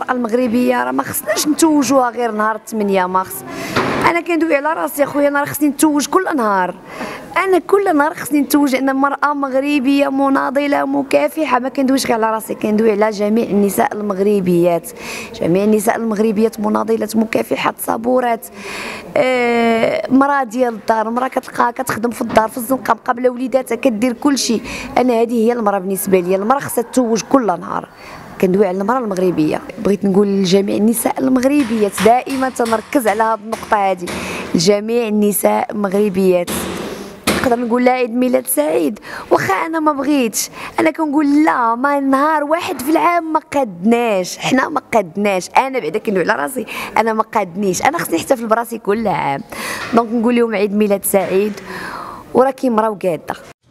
المرأة المغربية راه ما خصناش نتوجوها غير نهار 8 مارس. انا كندوي على راسي اخويا، انا راه خصني نتوج كل نهار، انا كل نهار خصني نتوج ان مرأة مغربية مناضلة مكافحة. ما كندويش غير على راسي، كندوي على جميع النساء المغربيات، جميع النساء المغربيات مناضلات مكافحات صبورات. مرأة ديال الدار، مرأة كتلقاها كتخدم في الدار في الزنقة مقابله وليداتها كدير كلشي. انا هذه هي المرأة بالنسبة لي، المرأة خصها تتوج كل نهار. كندوي على المرأة المغربية. بغيت نقول لجميع النساء المغربيات، دائما تنركز على هذه النقطة هذه، جميع النساء المغربيات. نقدر نقول لها عيد ميلاد سعيد، واخا انا ما بغيتش، انا كنقول لا، ما نهار واحد في العام ما قادناش، حنا ما قادناش، انا بعدا كندوي على راسي، انا ما قادنيش، انا خصني نحتفل براسي كل عام. دونك نقول لهم عيد ميلاد سعيد، وراكي مرا وقاده.